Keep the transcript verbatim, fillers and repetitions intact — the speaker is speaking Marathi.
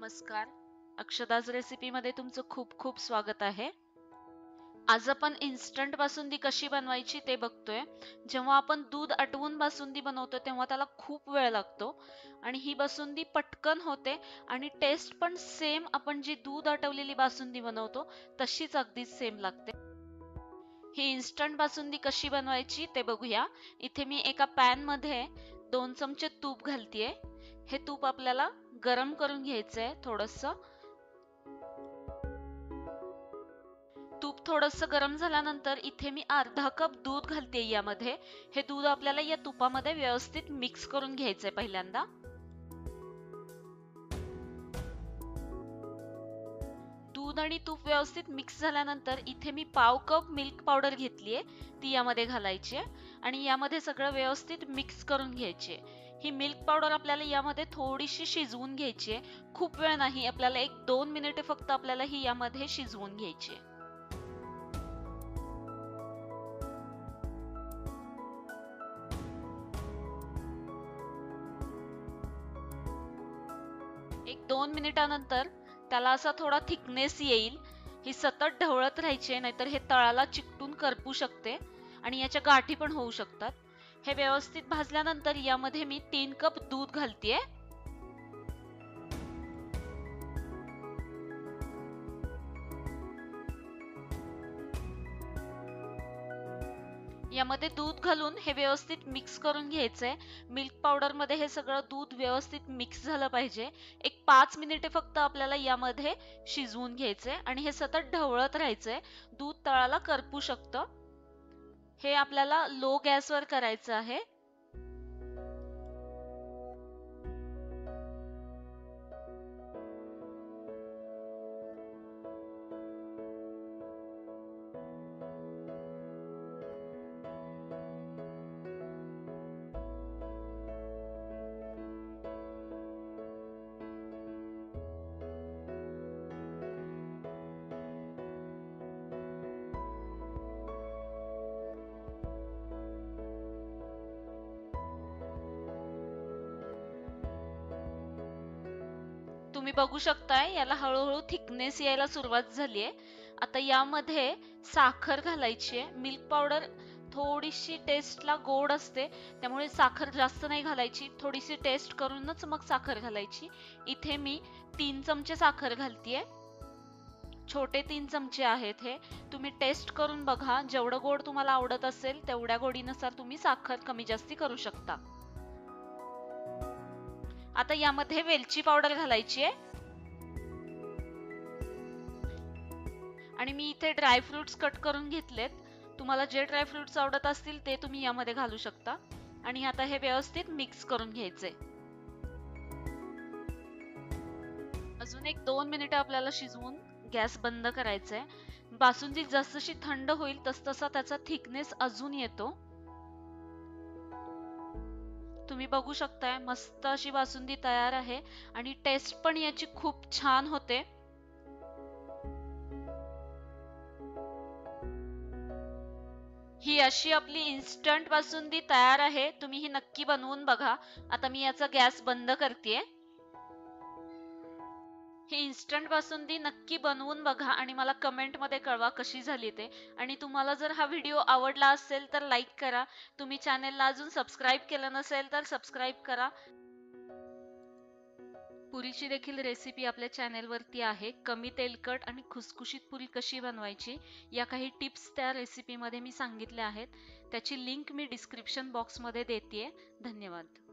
नमस्कार. अक्षदाज रेसिपी मध्ये तुमचं खूप खूप स्वागत आहे. आज आपण इन्स्टंट बासुंदी कशी बनवायची ते बघतोय. जेव्हा आपण दूध आटवून बासुंदी बनवतो तेव्हा त्याला खूप वेळ लागतो आणि ही बासुंदी पटकन होते आणि टेस्ट पण सेम आपण जी दूध आटवलेली बासुंदी बनवतो तशीच अगदी सेम लागते. ही इन्स्टंट बासुंदी कशी बनवायची ते बघूया. इथे मी एका पॅन मध्ये दोन चमचे तूप घालतीये. हे तूप आपल्याला गरम करून घ्यायचंय थोडंसं. तूप थोडंसं गरम झाल्यानंतर इथे मी अर्धा कप दूध घालते यामध्ये. हे दूध आपल्याला या तुपामध्ये व्यवस्थित मिक्स करून घ्यायचंय पहिल्यांदा. दूध आणि तूप व्यवस्थित मिक्स झाल्यानंतर इथे मी पाव कप मिल्क पावडर घेतलीये, ती यामध्ये घालायची आहे आणि यामध्ये सगळं व्यवस्थित मिक्स करून घ्यायचे. ही मिल्क पावडर आपल्याला यामध्ये थोडीशी शिजवून घ्यायची आहे. खूप वेळ नाही, आपल्याला एक दोन मिनिटे फक्त आपल्याला ही यामध्ये शिजवून घ्यायची आहे. एक दोन मिनिटानंतर त्याला असा थोडा थिकनेस येईल. ही सतत ढवळत राहायचे, नाहीतर हे तळाला चिकटून करपू शकते आणि याच्या गाठी पण होऊ शकतात. हे व्यवस्थित भाजल्यानंतर यामध्ये मी तीन कप दूध घालतेय. यामध्ये दूध घालून हे व्यवस्थित मिक्स करून घ्यायचंय. मिल्क पावडर मध्ये हे सगळं दूध व्यवस्थित मिक्स झालं पाहिजे. एक पाच मिनिटे फक्त आपल्याला यामध्ये शिजवून घ्यायचंय आणि हे सतत ढवळत राहायचंय. दूध तळाला करपू शकतं. हे आपल्याला लो गॅसवर करायचं आहे. तुम्ही बघू शकताय याला हळूहळू थिकनेस यायला सुरुवात झालीये. आता यामध्ये साखर घालायची आहे. मिल्क पावडर थोडीशी टेस्टला गोड असते, त्यामुळे साखर जास्त नाही घालायची. थोडीशी टेस्ट करूनच मग साखर घालायची. इथे मी तीन चमचे साखर घालतीये. छोटे तीन चमचे आहेत हे. तुम्ही टेस्ट करून बघा, जेवढं गोड तुम्हाला आवडत असेल तेवढ्या गोडीनुसार तुम्ही साखर कमी जास्ती करू शकता. आता यामध्ये वेलची पावडर घालायची आहे आणि मी इथे ड्रायफ्रुट्स कट करून घेतलेत. तुम्हाला जे ड्रायफ्रुट्स आवडत असतील ते तुम्ही यामध्ये घालू शकता आणि आता हे व्यवस्थित मिक्स करून घ्यायचे. अजून एक दोन मिनिटं आपल्याला शिजवून गॅस बंद करायचा आहे. बासुंदी जसजशी थंड होईल तसतसा त्याचा थिकनेस अजून येतो. तुम्ही बघू शकताय मस्त अशी बासुंदी तयार आहे आणि टेस्ट पण याची खूप छान होते. ही अशी आपली इन्स्टंट बासुंदी तयार आहे. तुम्ही ही नक्की बनवून बघा. आता मी याचा गॅस बंद करतेय. ही इन्स्टंट बासुंदी नक्की बनवून बघा आणि मला कमेंट मध्ये कळवा कशी झाली ते. आणि तुम्हाला जर हा व्हिडिओ आवडला असेल तर लाईक करा. तुम्ही चॅनेलला अजून सबस्क्राईब केलं नसेल तर सबस्क्राईब करा. पुरीची देखील रेसिपी आपल्या चॅनेलवरती आहे. कमी तेलकट आणि खुसखुशीत पुरी कशी बनवायची या काही टिप्स त्या रेसिपीमध्ये मी सांगितल्या आहेत. त्याची लिंक मी डिस्क्रिप्शन बॉक्समध्ये देतेय. धन्यवाद.